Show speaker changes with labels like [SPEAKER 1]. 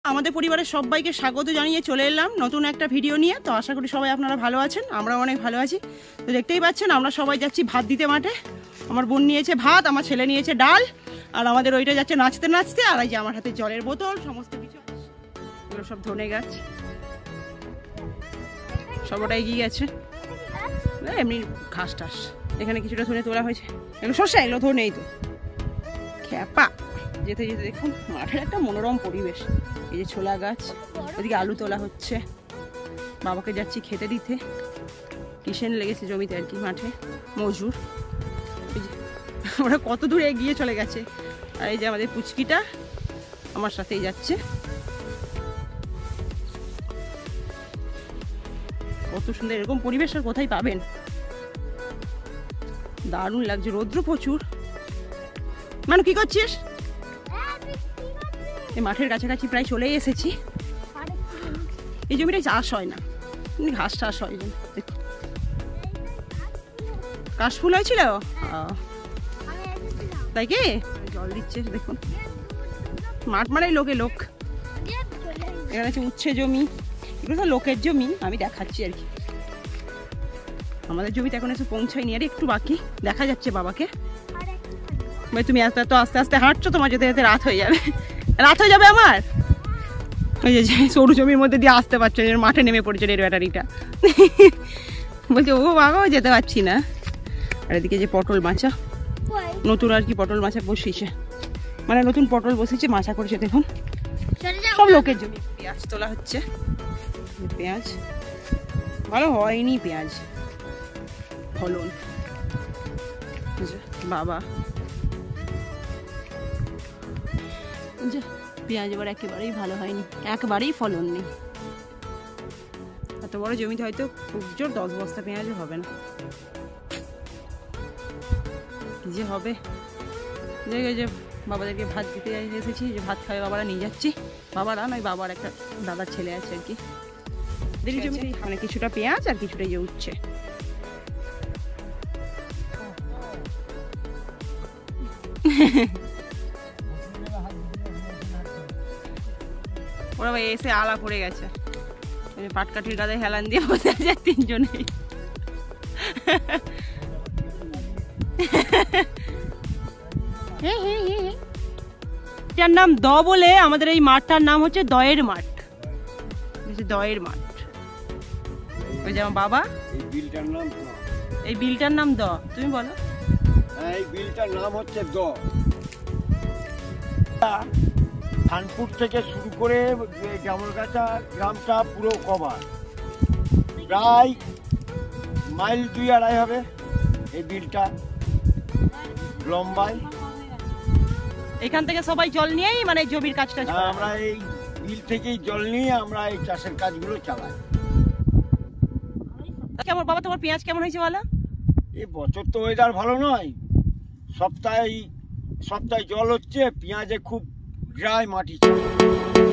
[SPEAKER 1] আমাদের পরিবারের সবাইকে স্বাগত জানিয়ে চলে এলাম নতুন একটা ভিডিও নিয়ে। তো আশা করি সবাই আপনারা ভালো আছেন, আমরা অনেক ভালো আছি। তো দেখতেই পাচ্ছেন আমরা সবাই যাচ্ছি ভাত দিতে মাঠে। আমার বোন নিয়েছে ভাত, আমার ছেলে নিয়েছে ডাল, আর আমাদের ওইটা যাচ্ছে নাচতে নাচতে। আর এই যে আমার হাতে জলের বোতল, সমস্ত কিছু। এগুলো সব ধনে গাছ, সবটা এগিয়ে গেছে। এমনি ঘাস টাস, এখানে কিছুটা ধনে তোলা হয়েছে। এগুলো শসা, এগুলো ধনেই তো খ্যাপা। যেতে যেতে দেখুন মাঠের একটা মনোরম পরিবেশ। এই যে ছোলা গাছ, ওদিকে আলু তোলা হচ্ছে। বাবাকে যাচ্ছি খেতে দিতে। কিষেন লেগেছে জমিতে আর কি, মাঠে মজুর। ওরা কত দূরে এগিয়ে চলে গেছে। আর এই যে আমাদের পুচকিটা আমার সাথেই যাচ্ছে। কত সুন্দর, এরকম পরিবেশ আর কোথায় পাবেন। দারুণ লাগছে, রৌদ্র প্রচুর। মানু কি করছিস? এই মাঠের কাছাকাছি প্রায় চলেই এসেছি। এই জমিটা চাষ হয় না, ঘাস চাষ হয়। কাশফুল হয়েছিল তাই কি? জল দিচ্ছে দেখুন। মাঠ মানে লোকে লোক। এখানে আছে উচ্ছে জমি, এগুলো তো লোকের জমি, আমি দেখাচ্ছি আর কি। আমাদের জমিতে এখন এসে পৌঁছায়নি, আর একটু বাকি। দেখা যাচ্ছে বাবাকে। ভাই তুমি এত এত আস্তে আস্তে হাঁটছো, তোমার যেতে যেতে রাত হয়ে যাবে। রাত হয়ে যাবে আমার। ওই যে সরু জমির মধ্যে দিয়ে আসতে পারছো, মাঠে নেমে পড়েছে এর ব্যাটারিটা। বলছে ও বাবা যেতে পারছি না। আর এদিকে যে পটল মাছা, নতুন আর কি পটল মাছা বসিয়েছে, মানে নতুন পটল বসিয়েছে, মাছা করেছে দেখুন। সব লোকের জমি। পেঁয়াজ তোলা হচ্ছে। পেঁয়াজ ভালো হয়নি, পেঁয়াজ ফলন। বাবা পেঁয়াজ এবার একেবারেই ভালো হয়নি, একবারেই ফলন নেই। এত বড় জমিতে হয়তো খুব জোর 10 বস্তা পেঁয়াজও হবে না। কি যে হবে। যে বাবাদেরকে ভাত দিতে এসেছি, যে ভাত খাবে বাবারা, নিয়ে যাচ্ছি। বাবারা নয়, বাবার একটা দাদার ছেলে আছে আর কি। দেরি জমিতে মানে কিছুটা পেঁয়াজ আর কিছুটা ইয়ে উঠছে। ওরা ভাই এসে আলা পড়ে গেছে। পাটকাঠির গাদায় হেলান দিয়ে বসে আছে তিনজনেই। যার নাম দ বলে আমাদের এই মাঠটার নাম হচ্ছে দয়ের মাঠ। দয়ের মাঠ। ওই যে আমার বাবা, এই বিলটার নাম দ। তুমি বলো।
[SPEAKER 2] এই বিলটার নাম হচ্ছে দ। খানপুর থেকে শুরু করে জামলগাছা গ্রামটা পুরো কভার, প্রায় মাইল 2-2.5 হবে এই বিলটা লম্বায়।
[SPEAKER 1] এখান থেকে সবাই জল নিয়েই মানে জমির কাজটা করে।
[SPEAKER 2] আমরা এই বিল থেকেই জল নিয়ে আমরা এই চাষের কাজগুলো চালাই।
[SPEAKER 1] কেমন বাবা তোমার পেঁয়াজ কেমন হয়েছে বলো?
[SPEAKER 2] এই বছর তো ওয়েদার ভালো নয়, সপ্তাহে জল হচ্ছে, পেঁয়াজে খুব ড্রাই মাটি।